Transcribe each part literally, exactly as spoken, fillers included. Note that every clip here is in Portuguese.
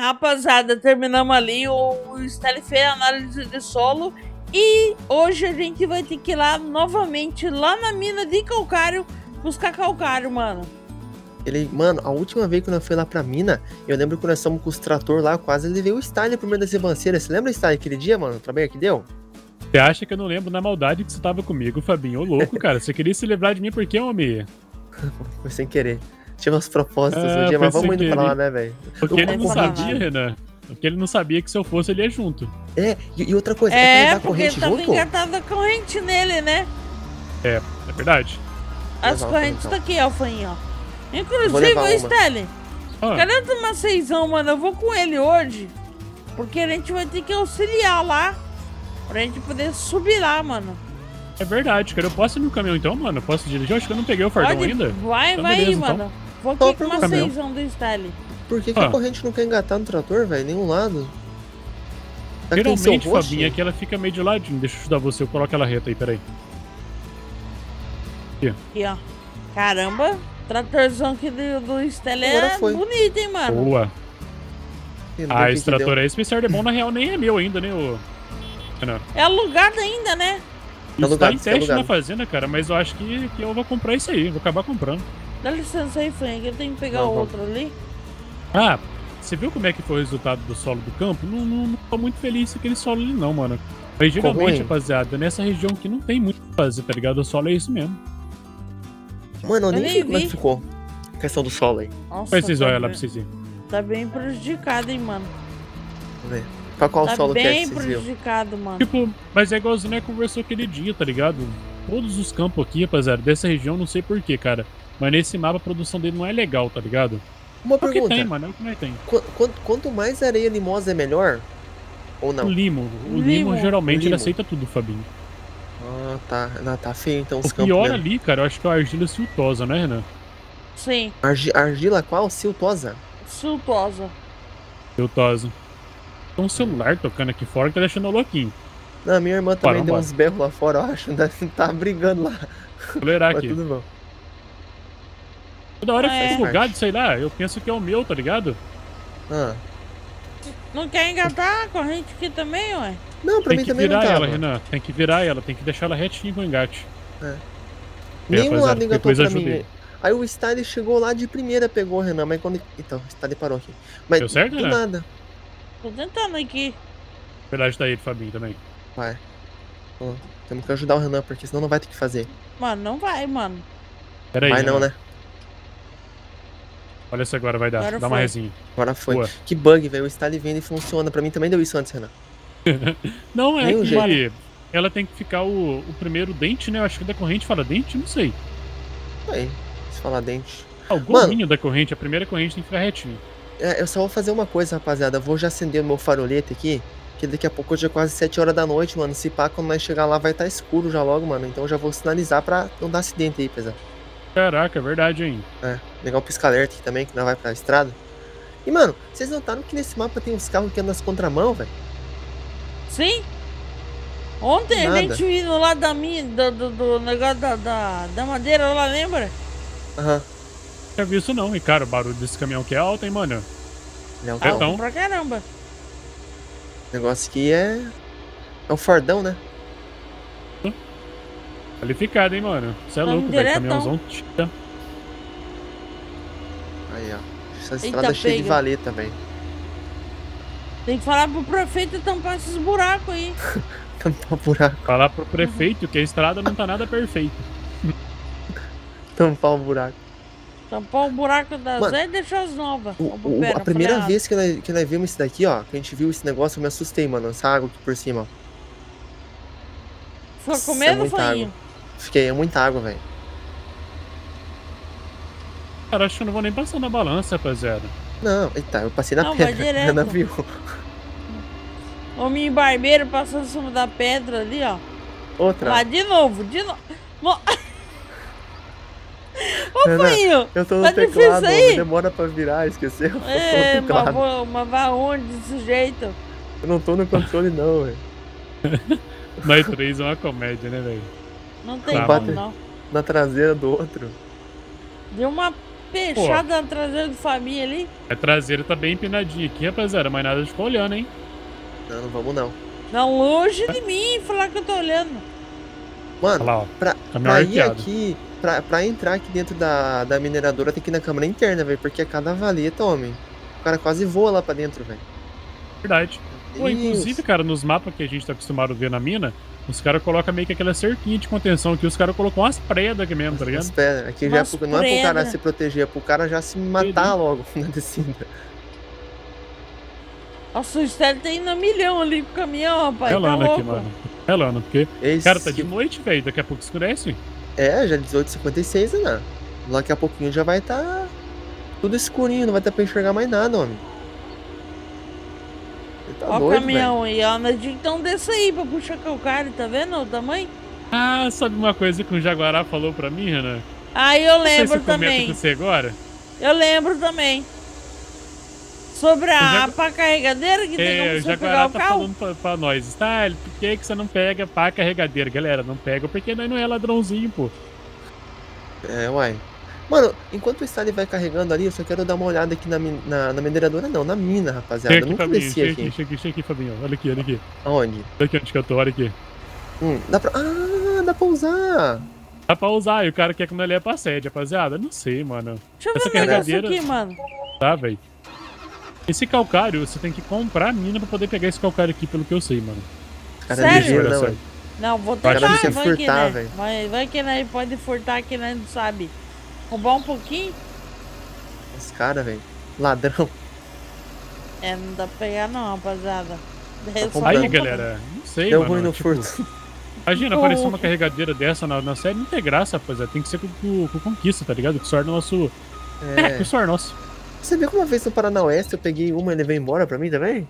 rapaziada, terminamos ali. O Stanley fez a análise de solo. E hoje a gente vai ter que ir lá novamente, lá na mina de calcário, buscar calcário, mano. Ele, mano, a última vez que nós fomos lá pra mina, eu lembro que nós estamos com os trator lá, quase levei o Stanley pro meio das ribanceiras. Você lembra, Stanley, aquele dia, mano? O trabalho que deu? Você acha que eu não lembro na maldade que você tava comigo, Fabinho? Ô louco, cara. Você queria se livrar de mim por quê, homem? Foi sem querer. Tinha umas propostas Ah, no dia, mas vamos indo querer. pra lá, né, velho? Porque ele não falar sabia, nada. Renan. Porque ele não sabia que se eu fosse, ele ia junto. É, e, e outra coisa, É, é pra porque corrente tava junto? engatada a corrente nele, né? É, é verdade. As Legal, correntes então. tá aqui, Alfainho, ó. Vou Inclusive, levar o uma. Stanley, Ah, cadê tomar seisão, mano? Eu vou com ele hoje. Porque a gente vai ter que auxiliar lá. Pra gente poder subir lá, mano. é verdade, cara. Eu posso ir no caminhão então, mano? Eu posso dirigir? Eu acho que eu não peguei o fardão Pode- ainda. Vai, Então, vai beleza, aí, então. mano. Vou Tô aqui com uma caminhão. seisão do Stanley. Por que, que Ah. a corrente não quer engatar no trator, velho? Nenhum lado. Tá aqui em seu Geralmente, rosto? Fabinho, é que ela fica meio de ladinho. Deixa eu ajudar você. Eu coloco ela reta aí, peraí. Aqui, ó. Caramba, tratorzão aqui do, do Stanley Agora é foi. bonito, hein, mano. Boa. Sei lá o Ah, que esse que deu. trator aí, esse P C R de bom, na real, nem é meu ainda, né, ô... Renan? É alugado ainda, né? Isso alugado, tá em isso é teste na alugado. fazenda, cara, mas eu acho que, que eu vou comprar isso aí. Vou acabar comprando. Dá licença aí, Frank. Eu tenho que pegar Não, o vamos. outro ali. Ah, você viu como é que foi o resultado do solo do campo? Não, não, não tô muito feliz com aquele solo ali não, mano. Mas Ficou geralmente, ruim? rapaziada, nessa região aqui não tem muito o que fazer, tá ligado? O solo é isso mesmo. Mano, eu Eu nem nem vi como é que vi. ficou. A questão do solo aí. Nossa, Faz vocês tá, olham lá bem, pra vocês verem. tá bem prejudicado, hein, mano. Vamos ver. Pra qual Tá solo que é bem que vocês viram? prejudicado, mano. Tipo, mas é igualzinho, né, conversou aquele dia, tá ligado? Todos os campos aqui, rapaziada, dessa região, não sei porquê, cara. Mas nesse mapa a produção dele não é legal, tá ligado? Uma É o que pergunta. tem, mano, é o que nós tem. Qu- quanto, quanto mais areia limosa é melhor? Ou O não? limo, o limo, Limo. geralmente Limo. ele aceita tudo, Fabinho. Ah, tá. Não, tá feio então os O campos pior mesmo. ali, cara, eu acho que é a argila siltosa, né, Renan? Sim, Argi- argila qual? Siltosa? sultosa. Siltosa. Tem um celular tocando aqui fora que tá deixando eu louquinho. Não, minha irmã também Bora, deu bora. uns berros lá fora, eu acho. Né? Tá brigando lá. Vou ler Mas aqui. tudo bom. Toda hora Ah, que é. fica bugado, sei lá, eu penso que é o meu, tá ligado? Ah. Não quer engatar a corrente aqui também, ué? Não, pra Tem mim que também não virar tava. ela, Renan. Tem que virar ela, tem que deixar ela retinha com o engate. É. É, Nenhum rapaziada, lado qualquer engatou coisa pra mim. ajudei. Aí o Stanley chegou lá de primeira, pegou o Renan, mas quando... Então, o Stanley parou aqui. Mas Deu certo, do Renan? nada. Tô tentando aqui. Verdade tá aí, Fabinho, também. Vai. Ó, temos que ajudar o Renan, porque senão não vai ter que fazer. Mano, não vai, mano. Pera aí, vai não, Renan. né? Olha se agora vai dar. Agora Dá uma foi. resinha. Agora foi. Boa. Que bug, velho. O Stanley vem e funciona. Pra mim também deu isso antes, Renan. Não, é Nenhum que jeito. ela tem que ficar o, o primeiro dente, né? Eu acho que da corrente fala dente, não sei. Aí, se falar dente. Ah, o gominho da corrente, a primeira corrente tem que ficar retinho. É, eu só vou fazer uma coisa, rapaziada. Eu vou já acender o meu farolete aqui. Que daqui a pouco já é quase sete horas da noite, mano. Se pá, quando nós chegar lá vai estar escuro já logo, mano. Então eu já vou sinalizar pra não dar acidente aí, pesado. Caraca, é verdade, hein? É, legal o pisca-alerta aqui também, que não vai pra estrada. E, mano, vocês notaram que nesse mapa tem uns carros que andam nas contramão, velho? Sim? Ontem a Nada. gente vindo lá da minha, do, do, do negócio da, da, da madeira lá, lembra? Aham. Não tinha visto não. E, cara, o barulho desse caminhão aqui é alto, hein, mano? Ele é um É, carro. então. Alto pra caramba. O negócio aqui é. É o Fordão, né? Qualificado, hein, mano? Você é Vamos louco, velho. diretão. Caminhãozão. tira. Aí, ó. Essa Eita, estrada é cheia de pega. valeta, velho. Tem que falar pro prefeito tampar esses buracos aí. Tampar o buraco. Falar pro prefeito que a estrada não tá nada perfeita. Tampar o buraco. Tampar o buraco das Mano, velhas e deixar as novas. O- Opa, o- pera, a primeira falei vez que nós, que nós vimos isso daqui, ó, que a gente viu esse negócio, eu me assustei, mano. Essa água aqui por cima, ó. errado. Ficou com Nossa, é medo, muita Fainho? água. Fiquei, é muita água, velho. Cara, acho que eu não vou nem passar na balança, rapaziada. Não, eita, eu passei na Não, vai pedra. direto. Renan viu. Homem barbeiro passando em cima da pedra ali, ó. Outra. Lá, de novo, de novo. Mo- Ô, Renan, Fainho! Eu tô no Tá difícil teclado, aí? mano, demora pra virar, esqueceu? Eu tô no É, mas, teclado. vou- mas vai onde desse jeito? Eu não tô no controle, não, velho. Nós três é uma comédia, né, velho? Não tem Tá, como, bate. não. Na traseira do outro. Deu uma Fechada na traseira do família ali. A traseira tá bem empinadinha aqui, rapaziada, mas nada de ficar olhando, hein? Não, não vamos não. Não, longe de mim falar que eu tô olhando. Mano, Olha lá, ó. pra, Caminhão pra ir arqueado. aqui, pra, pra entrar aqui dentro da, da mineradora tem que ir na câmara interna, velho. Porque é cada valeta, homem. O cara quase voa lá pra dentro, velho. Verdade. Pô, Deus. inclusive, cara, nos mapas que a gente tá acostumado a ver na mina, os caras colocam meio que aquela cerquinha de contenção aqui, os caras colocam umas predas aqui mesmo, tá ligado? Espera, aqui já é Umas pro, não é pro cara preda. se proteger, é pro cara já se matar logo na descida. Nossa, o Stélio tá indo a milhão ali pro caminhão, rapaz. Relando tá aqui, louco. mano. Relando, porque, Esse... cara, tá de noite, velho, daqui a pouco escurece. É, já dezoito e cinquenta e seis, né? Daqui a pouquinho já vai estar tá tudo escurinho, não vai dar pra enxergar mais nada, homem. Você tá Ó o doido, caminhão aí, ó. Nós tinha que então descer aí pra puxar calcário, tá vendo o tamanho? Ah, sabe uma coisa que o Jaguará falou pra mim, Renan? Aí eu Não sei se lembro eu comento também. com você agora. Eu lembro também. Sobre a Jagu- pá carregadeira que tem É, como o você pegar Jaguará o tá carro. falando pra, pra nós. Style, por que, que você não pega pá carregadeira? Galera, não pega porque nós não é ladrãozinho, pô. velho. É, uai. Mano, enquanto o Stanley vai carregando ali, eu só quero dar uma olhada aqui na, min- na, na mineradora, não, na mina, rapaziada. Chega Eu aqui, nunca Fabinho. desci Chega aqui. aqui, chega aqui, chega aqui, Fabinho. Olha aqui, olha aqui. Aonde? Olha aqui onde que eu tô, olha aqui. Hum, dá pra. Ah, dá pra usar. Dá pra usar, e o cara quer que nós leve pra sede, rapaziada. Não sei, mano. Deixa eu Essa ver um negócio carregadeira- aqui, mano. Tá, velho. Esse calcário, você tem que comprar a mina pra poder pegar esse calcário aqui, pelo que eu sei, mano. Cara, Sério? ligeiro, Olha né, só. mano? Não, vou Cara, tentar, você quer vai que, furtar, né? velho. Vai, vai que nós pode furtar que nós não sabe. Roubar um pouquinho? Os caras, velho. Ladrão. É, não dá pra pegar não, rapaziada. Daí eu só roubando. Aí, dou um galera, não sei, Deu mano. ruim no tipo, furto. Imagina Oh. aparecer uma carregadeira dessa na, na série, não tem graça, rapaziada. Tem que ser com, com, com conquista, tá ligado? Que sorte nosso. É, que É. sorte nosso. Você viu que uma vez no Paraná Oeste eu peguei uma e ele veio embora pra mim também?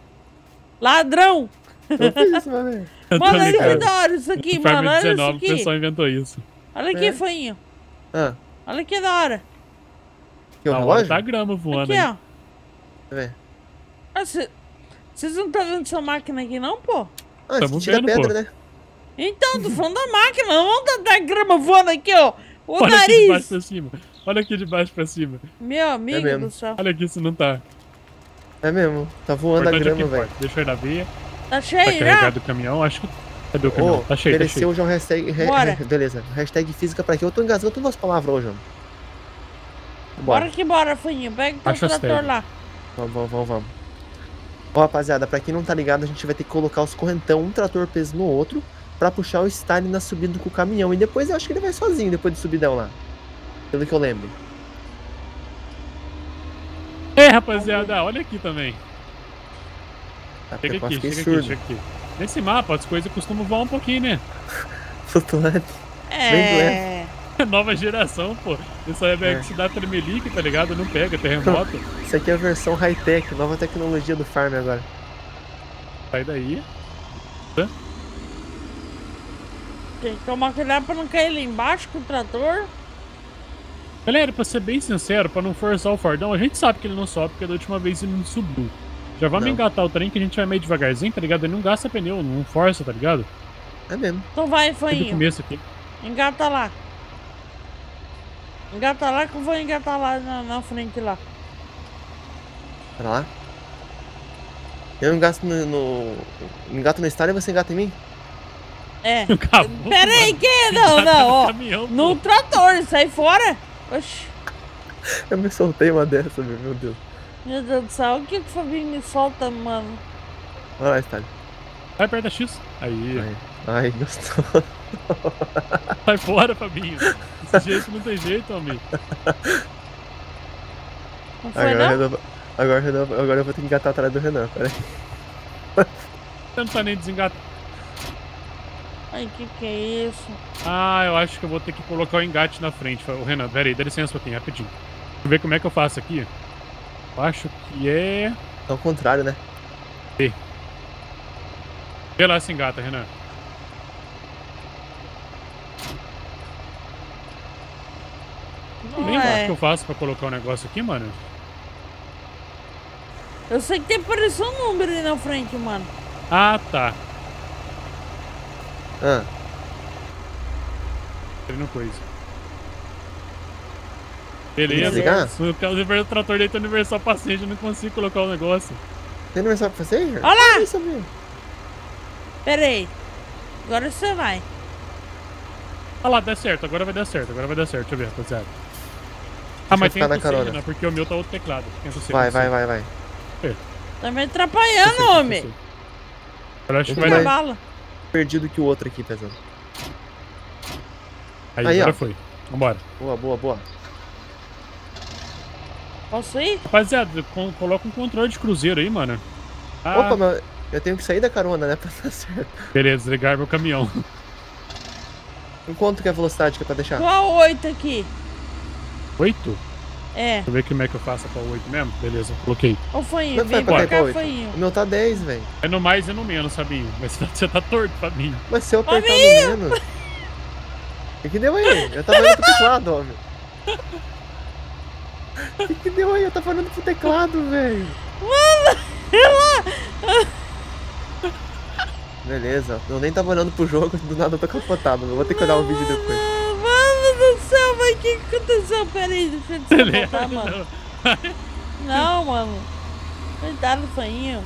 Ladrão! Eu fiz isso uma vez. Eu tô Mano, olha que ligado. da hora isso aqui, No mano. Farm Olha isso dezenove, o aqui. pessoal inventou isso. Olha aqui, É. foinho. Ah, Olha que da hora. que o Na hora relógio? tá grama voando Aqui, aí. ó. Deixa eu ver. Ah, cê- Vocês não estão vendo essa máquina aqui, não, pô? Ah, Tamo tira a vendo, pedra, pô. né? Então, tô falando da máquina. Não tá da grama voando aqui, ó. O Olha aqui de baixo nariz. pra cima. Olha aqui de baixo pra cima. Meu amigo mesmo. do céu. Olha aqui se não tá. É mesmo. Tá voando a Importante é o que grama, velho. importa. Deixa eu ir na veia. Tá Tá cheio já? carregado o caminhão. Acho que. Cadê o caminhão? Ô, tá cheio, tá mereceu cheio. já o hashtag. re- Bora. re- beleza. Hashtag física pra quê? Eu tô engasgando todas as palavras hoje, mano. Bora que bora, foinho. Pega o teu Acha as trator tags. lá. Vamos, vamos, vamos, vamos. Ó, rapaziada, pra quem não tá ligado, a gente vai ter que colocar os correntão, um trator peso no outro, pra puxar o Stalin na subida com o caminhão. E depois eu acho que ele vai sozinho, depois de subidão lá. Pelo que eu lembro. É, rapaziada, olha aqui também. Tá, porque Chega eu quase aqui, fiquei chega aqui, surdo. chega aqui. Nesse mapa, as coisas costumam voar um pouquinho, né? Flutuante. É. Nova geração, pô. Isso aí é É. que se dá tremelique, tá ligado? Não pega terremoto. Isso aqui é a versão high-tech, nova tecnologia do farm agora. Sai daí. Tem que tomar cuidado pra não cair lá embaixo com o trator. Galera, pra ser bem sincero, pra não forçar o Fordão, a gente sabe que ele não sobe, porque da última vez ele não subiu. Já vamos Não. engatar o trem que a gente vai meio devagarzinho, tá ligado? Ele não gasta pneu, não força, tá ligado? É mesmo. Então vai, Desde o foinho. começo aqui. Engata lá. Engata lá que eu vou engatar lá na, na frente lá. Pera lá. Eu engato no, no. Engato no Stalin e você engata em mim? É. Acabou, Pera aí, mano. que? Não, Engata não, no ó. caminhão, pô. No trator, sai fora. Oxi. Eu me soltei uma dessa, meu, meu Deus. Meu Deus do céu, o que que o Fabinho me solta, mano? Olha lá, Stalin. Vai perto da X. Aí. Ai, ai, gostou. Sai fora, Fabinho. Desse jeito não tem jeito, amigo. Não foi, Agora, não? Renan, agora, Renan, agora eu vou ter que engatar atrás do Renan, peraí. Você não tá nem desengatado. Ai, que que é isso? Ah, eu acho que eu vou ter que colocar o engate na frente. Ô, Renan, pera aí, dá licença um pouquinho, rapidinho. Deixa eu ver como é que eu faço aqui. Eu acho que é... É ao contrário, né? Vê lá se engata, Renan. Não Não lembro o é. que eu faço pra colocar o negócio aqui, mano. Eu sei que tem que aparecer um número ali na frente, mano. Ah, tá. Ah, Ele não coisa. Beleza. Desligar? O cara- o trator dele tá universal paciente, eu não consigo colocar o negócio. Tem aniversário pra você? Olha lá! Ah, isso mesmo. Pera aí. Agora você vai. Ah lá, dá certo, agora vai dar certo, agora vai dar certo, deixa eu ver, rapaziada. Ah, mas tem ficar na que ser, carona. né? Porque o meu tá outro teclado. Tem que ser, Vai, tem que vai, ser. vai, vai. Tá me atrapalhando, homem. Eu acho que Vai. vai dar. Bala. Perdido que o outro aqui, pesando. Aí, Aí, agora ó. foi. Vambora. Boa, boa, boa. Posso ir? Rapaziada, com- coloca um controle de cruzeiro aí, mano. Ah, Opa, mas eu tenho que sair da carona, né? Pra dar certo. beleza, desligar meu caminhão. Em quanto que é a velocidade que é pra deixar? Qual oito aqui? Oito? É. Deixa eu ver como é que eu faço pra oito mesmo. Beleza, coloquei. Ô, Fainho, Mas vem vai pra pra cá, oito. Fainho. O meu tá dez, velho. É no mais e no menos, Fabinho. Mas você tá torto, Fabinho. Mas se eu apertar no menos... O que que deu aí? Eu tava olhando pro teclado, homem. O que que deu aí? Eu tava olhando pro teclado, velho. Beleza, eu nem tava olhando pro jogo, do nada eu tô capotado. Eu vou ter que olhar o vídeo depois. Mano do céu, mas o que que aconteceu? Pera aí, deixa eu descapotar, mano. Não, mano. Coitado do Fainho.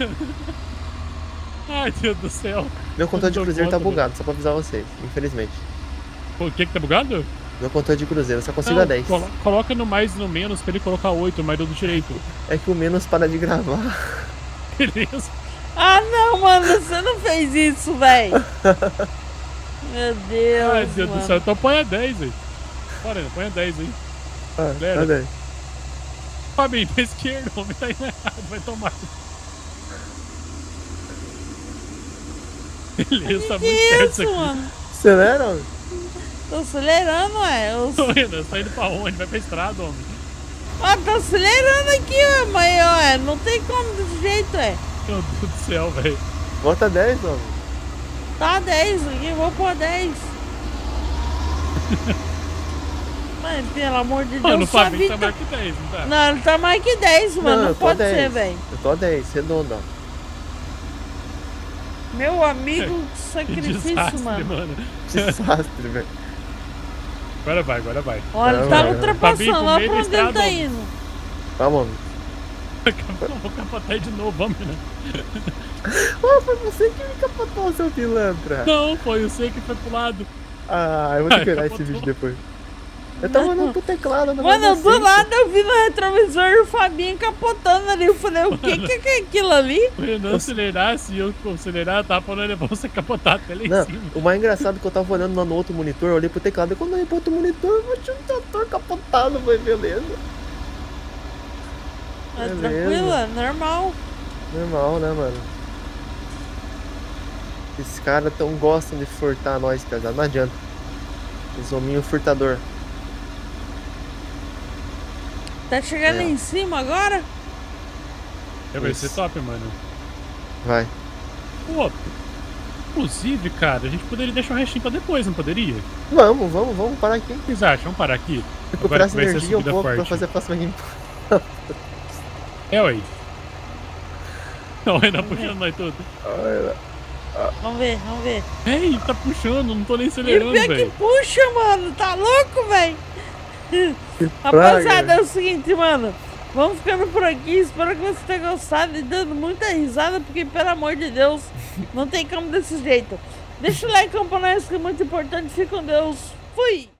Ai, Deus do céu. Meu controle de Não dou cruzeiro tá conta, bugado, só pra avisar vocês, infelizmente. Pô, o que que tá bugado? Meu controle de cruzeiro, eu só consigo Não, a dez. colo- coloca no mais e no menos pra ele colocar oito, mas do direito. É que o menos para de gravar. Beleza. Ah, não, mano. Você não fez isso, velho. Meu Deus, Ai, Deus mano. do céu. Então põe a dez aí. Bora, põe a dez aí. Ah, Galera. tá dez. Fabinho, pra esquerda, homem tá indo errado, vai tomar. Beleza, tá Que muito certo isso, isso aqui. mano? Acelera, homem. Tô acelerando, ué. Eu... Tô indo, tá indo pra onde? Vai pra estrada, homem. Ah, tô acelerando aqui, ué, mas ué, não tem como desse jeito, ué. Meu Deus do céu, velho. Bota dez, homem. Tá dez aqui, vou pôr dez. Mas, pelo amor de Deus, Mano, o sua Fabinho tá vida... mais que dez, não tá? Não, ele tá mais que dez, mano. Não, eu tô pode a dez. ser, velho. Eu tô a dez, redondo, ó. Meu amigo, que Que sacrifício, desastre, mano. mano. Desastre, velho. Agora vai, agora vai. Olha, ele Não, tá não, não. ultrapassando. Fabinho, Olha com pra medo onde ele tá estrada, indo. Vamos, homem. Vou capotar aí de novo, vamos, né? Oh, foi você que me capotou, seu pilantra. Não, foi eu sei que foi pro lado. Ah, eu vou ter Ai, que olhar esse capotou. vídeo depois. Eu tava olhando pro teclado, não Mano, vai do dar lado eu vi no retrovisor o Fabinho capotando ali. Eu falei, o que que é aquilo ali? Se eu não acelerasse e eu acelerar, tava falando, é bom você capotar até lá em Não, cima. o mais engraçado é que eu tava olhando lá no outro monitor, eu olhei pro teclado, e quando eu olhei pro outro monitor, eu tinha um trator capotado, foi beleza. É Beleza. tranquilo, é normal. Normal, né, mano? Esses caras tão gostam de furtar nós, pesado, não adianta. Os hominhos furtador. Tá chegando É. em cima agora? É, vai ser Isso. top, mano. Vai. Pô, inclusive, cara, a gente poderia deixar um restinho pra depois, não poderia? O Vamos, vamos, vamos parar aqui. que vocês acham? Vamos parar aqui? Recuperar essa que vai ser energia um subida pouco pra forte. fazer a próxima game. É, ué. Não, ainda puxando nós tudo. Vamos ver, vamos ver. Ei, tá puxando, não tô nem E o acelerando, pior que velho. puxa, mano. Tá louco, velho? Que Rapaziada, praga. é o seguinte, mano. Vamos ficando por aqui. Espero que você tenha gostado e dando muita risada, porque, pelo amor de Deus, não tem como desse jeito. Deixa o like pra nós, que é muito importante. Fique com Deus. Fui!